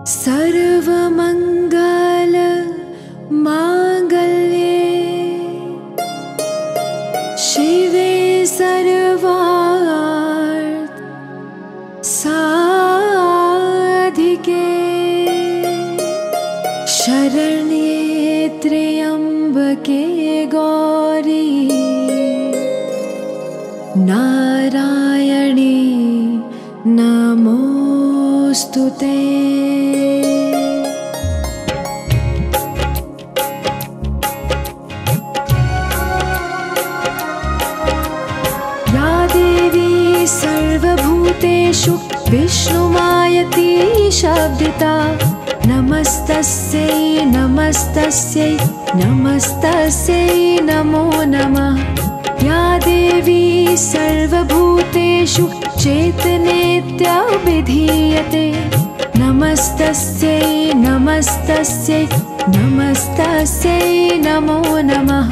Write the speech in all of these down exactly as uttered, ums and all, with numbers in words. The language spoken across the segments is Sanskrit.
सर्वमंगल मांगल्ये शिवे सर्वार्थ साधिके शरण्ये त्र्यंबके गौरी नारायणी नमोस्तुते। या देवी सर्वभूतेषु विष्णुमायती शब्दिता नमस्तस्यै नमस्तस्यै नमस्तस्यै नमो नमः। या देवी सर्वभूतेषु चैतन्येत्याभिधीयते नमस्तस्यै नमस्तस्यै नमस्तस्यै नमो नमः।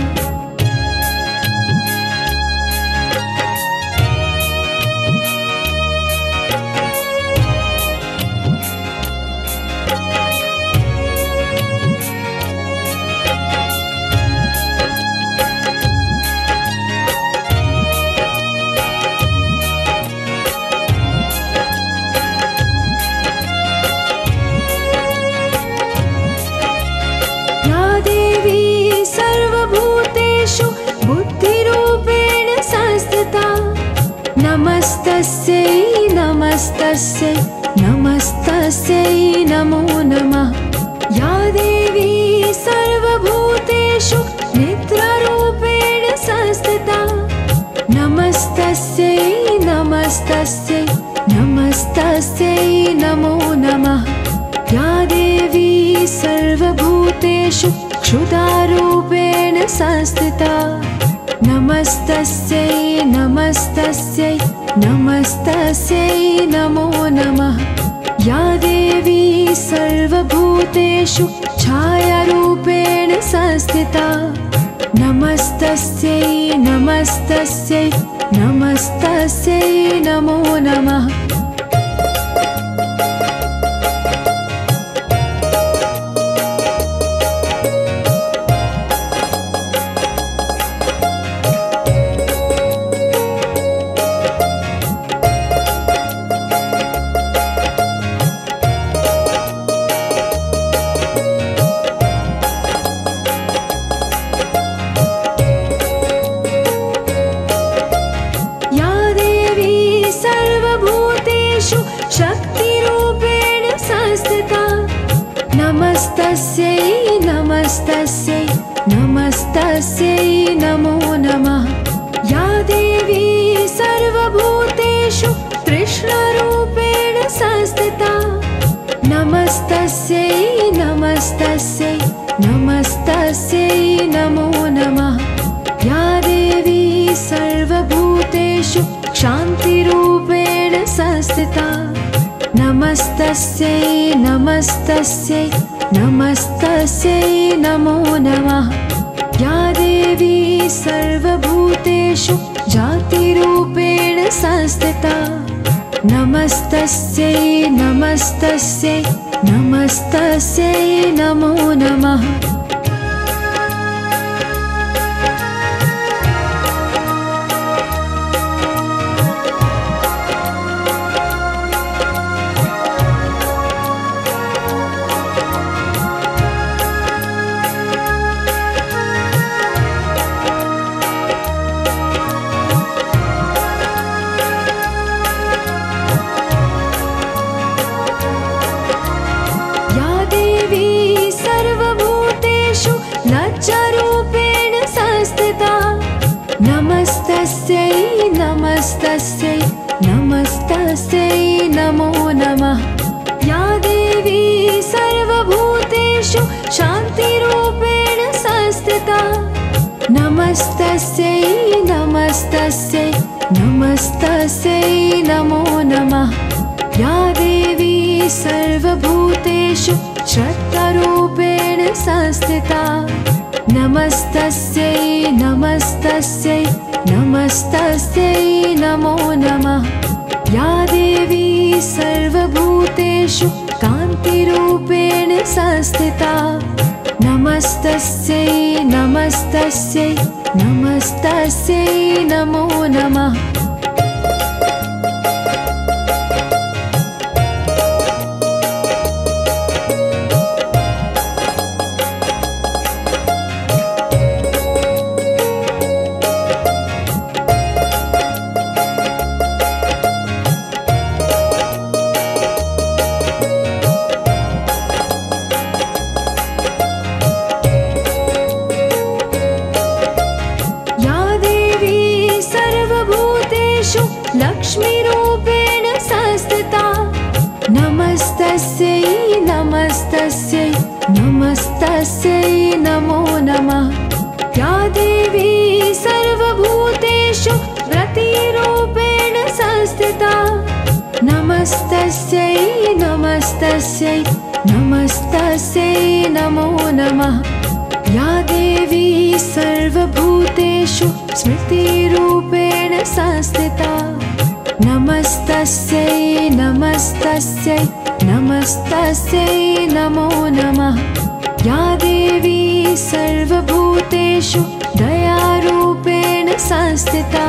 बुद्धिरूपेण संस्थिता नमस्तस्यै नमस्तस्यै नमस्तस्यै नमो नमः। या देवी सर्वभूतेषु निद्रारूपेण संस्थिता नमस्तस्यै नमस्तस्यै नमस्तस्यै नमो नमः। या देवी सर्वभूतेषु क्षुधारूपेण संस्थिता नमस्तस्यै नमस्तस्यै नमस्तस्यै नमो नमः। या देवी सर्वभूतेषु छायारूपेण संस्थिता नमस्तस्यै नमस्तस्यै नमस्तस्यै नमो नमः। शक्तिरूपेण संस्थिता नमस्तस्यै नमस्तस्यै नमस्तस्यै नमो नमः। या देवी सर्वभूतेषु तृष्णारूपेण संस्थिता नमस्तस्यै नमस्तस्यै नमस्तस्यै नमो नमः। या देवी सर्वभूतेषु शान्तिरूपेण संस्थिता नमस्तस्यै नमस्तस्यै नमस्तस्यै नमो नमः। या देवी सर्वभूतेषु जातिरूपेण संस्थिता नमस्तस्यै नमस्तस्यै नमस्तस्यै नमो नमः। लज्जारूपेण संस्थिता नमस्तस्यै नमस्तस्यै नमस्तस्यै नमो नमः। या देवी सर्वभूतेषु शान्तिरूपेण संस्थिता नमस्तस्यै नमस्तस्यै नमस्तस्यै नमो नमः। या देवी सर्वभूतेषु श्रद्धारूपेण संस्थिता नमस्तस्यै नमस्तस्यै नमस्तस्यै नमो नमः। या देवी सर्वभूतेषु कान्तिरूपेण संस्थिता नमस्तस्यै नमस्तस्यै नमस्तस्यै नमो नमः। लक्ष्मीरूपेण संस्थिता नमस्तस्यै नमस्तस्यै नमस्तस्यै नमो नमः। या देवी सर्वभूतेषु प्रतिरूपेण संस्थिता नमस्तस्यै नमस्तस्यै नमस्तस्यै नमो नमः। या देवी सर्वभूतेषु स्मृतिरूपेण संस्थिता नमस्तस्यै नमस्तस्यै नमस्तस्यै नमो नमः। या देवी सर्वभूतेषु दयारूपेण संस्थिता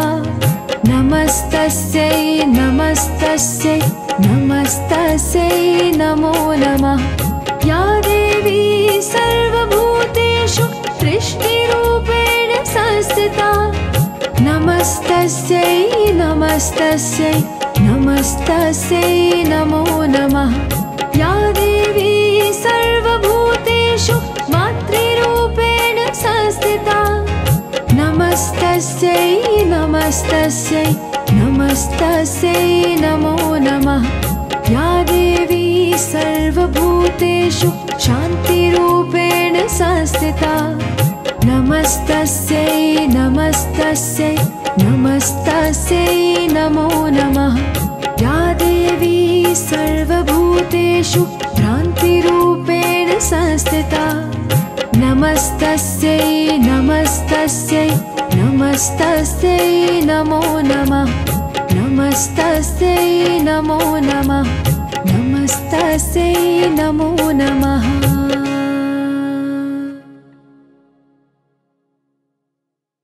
नमस्तस्यै नमस्तस्यै नमस्तस्यै नमो नमः। या देवी सर्वभूतेषु सृष्टिरूपेण संस्थिता नमस्तस्यै नमस्तस्यै नमस्तस्यै नमो नमः। या देवी सर्वभूतेषु मातृरूपेण संस्थिता नमस्तस्यै नमस्तस्यै नमस्तस्यै नमो नमः। या देवी सर्वभूतेषु शान्तिरूपेण संस्थिता नमस्तस्यै नमस्तस्यै नमस्तस्यै नमो नमः। या देवी सर्वभूतेषु भ्रान्तिरूपेण संस्थिता नमस्तस्यै नमस्तस्यै नमस्तस्यै नमो नमः। नमस्तस्यै नमो नमः नमस्तस्यै नमो नमः।